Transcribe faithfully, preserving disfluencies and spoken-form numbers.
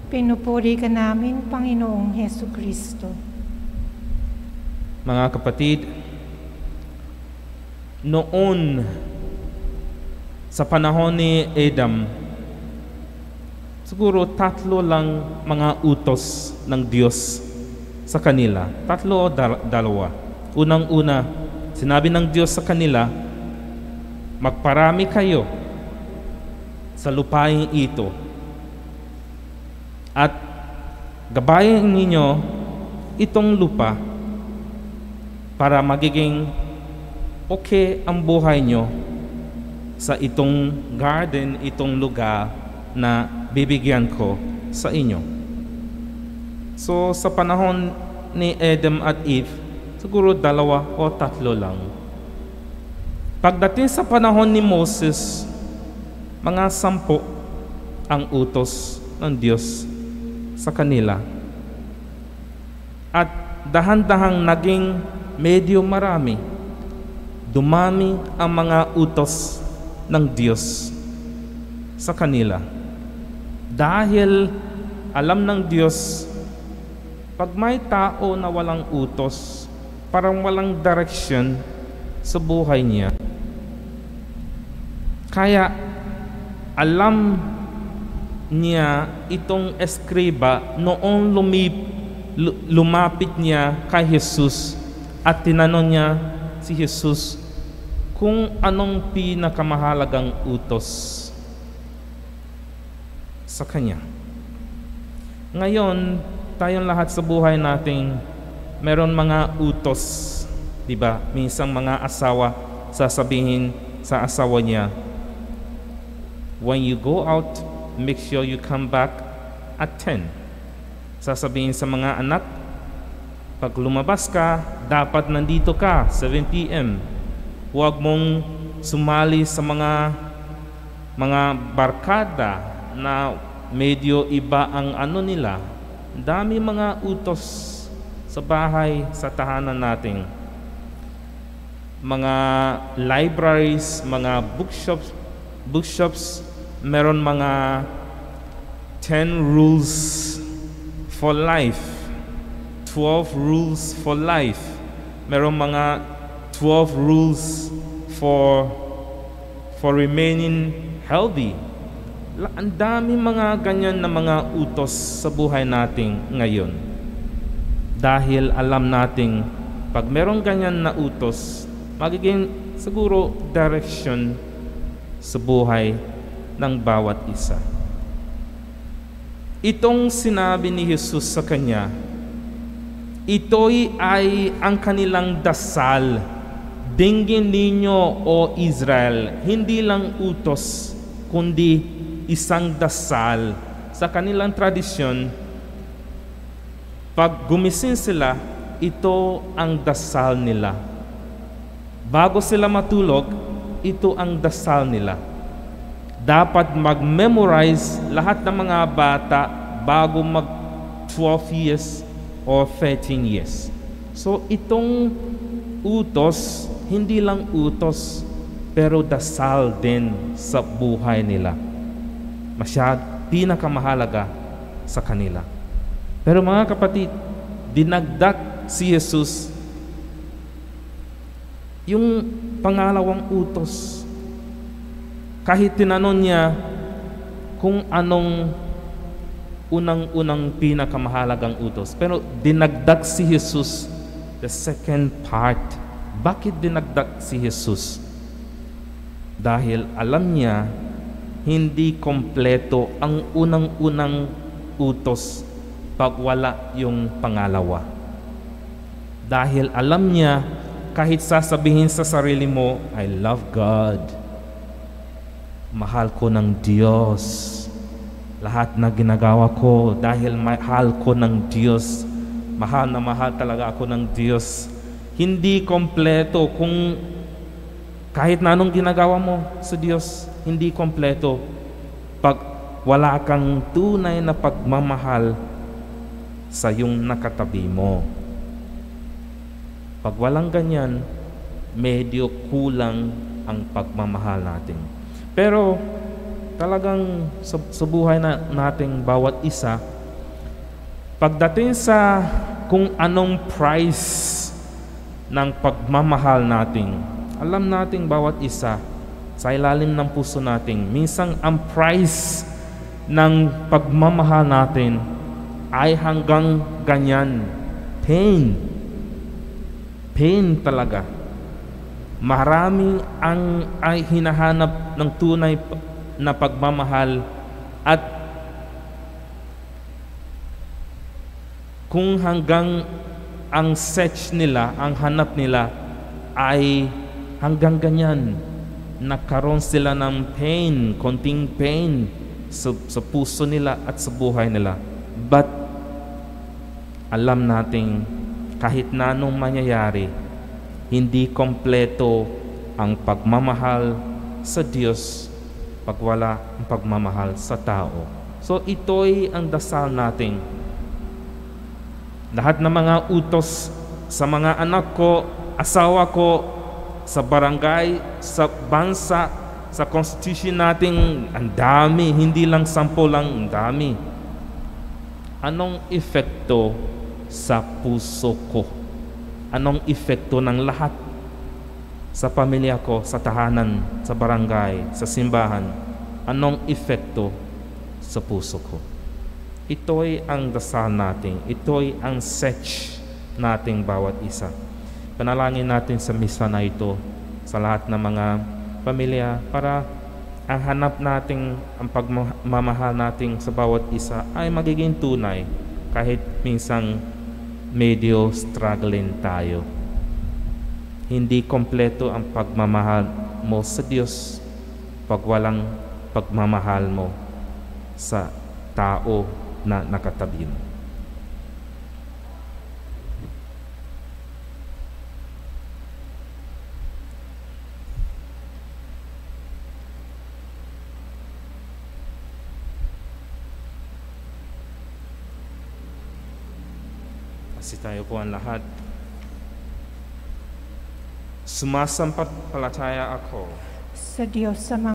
Pinupuri ka namin, Panginoong Hesu Kristo. Mga kapatid, noon sa panahon ni Adam, siguro tatlo lang mga utos ng Diyos sa kanila. Tatlo o dal- dalawa. Unang-una, sinabi ng Diyos sa kanila, magparami kayo sa lupain ito at gabayan ninyo itong lupa para magiging okay ang buhay nyo sa itong garden, itong lugar na bibigyan ko sa inyo. So sa panahon ni Adam at Eve, siguro dalawa o tatlo lang. Pagdating sa panahon ni Moses, mga sampo ang utos ng Diyos sa kanila. At dahan-dahang naging medyo marami. Dumami ang mga utos ng Diyos sa kanila. Dahil alam ng Diyos, pag may tao na walang utos, parang walang direction sa buhay niya, kaya alam niya itong eskriba noong lumip, lumapit niya kay Jesus at tinanong niya si Jesus kung anong pinakamahalagang utos sa kanya. Ngayon, tayong lahat sa buhay natin, meron mga utos, di ba? Minsan mga asawa sasabihin sa asawa niya, when you go out, make sure you come back at ten. Sasabihin sa mga anak, pag lumabas ka, dapat nandito ka, seven p m Huwag mong sumali sa mga mga barkada na medyo iba ang ano nila. Dami mga utos sa bahay, sa tahanan natin. Mga libraries, mga bookshops, bookshops, meron mga ten rules for life, twelve rules for life. Meron mga twelve rules for for remaining healthy. Ang dami mga ganyan na mga utos sa buhay natin ngayon. Dahil alam nating pag meron ganyan na utos, magiging siguro direction sa buhay ng bawat isa. Itong sinabi ni Jesus sa kanya, ito'y ay ang kanilang dasal. Dinggin ninyo, O Israel, hindi lang utos, kundi isang dasal. Sa kanilang tradisyon, pag gumising sila, ito ang dasal nila. Bago sila matulog, ito ang dasal nila. Dapat mag-memorize lahat ng mga bata bago mag twelve years or thirteen years. So itong utos, hindi lang utos, pero dasal din sa buhay nila. Masyad, pinakamahalaga sa kanila. Pero mga kapatid, dinagdag si Jesus yung pangalawang utos. Kahit tinanong niya kung anong unang-unang pinakamahalagang utos. Pero dinagdag si Jesus the second part. Bakit dinagdag si Jesus? Dahil alam niya hindi kompleto ang unang-unang utos pag wala yung pangalawa. Dahil alam niya kahit sasabihin sa sarili mo, I love God, mahal ko ng Diyos, lahat na ginagawa ko dahil mahal ko ng Diyos, mahal na mahal talaga ako ng Diyos. Hindi kompleto kung kahit na anong ginagawa mo sa Diyos, hindi kompleto pag wala kang tunay na pagmamahal sa yung nakatabi mo. Pag walang ganyan, medyo kulang ang pagmamahal natin. Pero talagang sa, sa buhay na nating bawat isa, Pagdating sa kung anong price ng pagmamahal natin, alam nating bawat isa sa ilalim ng puso natin, minsan ang price ng pagmamahal natin ay hanggang ganyan. Pain. Pain talaga. Marami ang ay hinahanap ng tunay na pagmamahal, at kung hanggang ang search nila, ang hanap nila ay hanggang ganyan, nagkaroon sila ng pain, konting pain sa, sa puso nila at sa buhay nila. But alam nating kahit na anong mangyayari, hindi kompleto ang pagmamahal sa Diyos pag wala ang pagmamahal sa tao. So ito'y ang dasal natin. Lahat ng mga utos sa mga anak ko, asawa ko, sa barangay, sa bansa, sa constitution natin, ang dami, hindi lang sampo lang, ang dami. Anong epekto sa puso ko? Anong epekto ng lahat sa pamilya ko, sa tahanan, sa barangay, sa simbahan? Anong epekto sa puso ko? Ito'y ang dasal natin. Ito'y ang search nating bawat isa. Panalangin natin sa misa na ito sa lahat ng mga pamilya para ang hanap nating, ang pagmamahal nating sa bawat isa ay magiging tunay kahit minsang medyo struggling tayo. Hindi kompleto ang pagmamahal mo sa Diyos pag walang pagmamahal mo sa tao na nakatabi mo. Kasi tayo po ang lahat. Sumasampalataya ako sa Diyos sa mga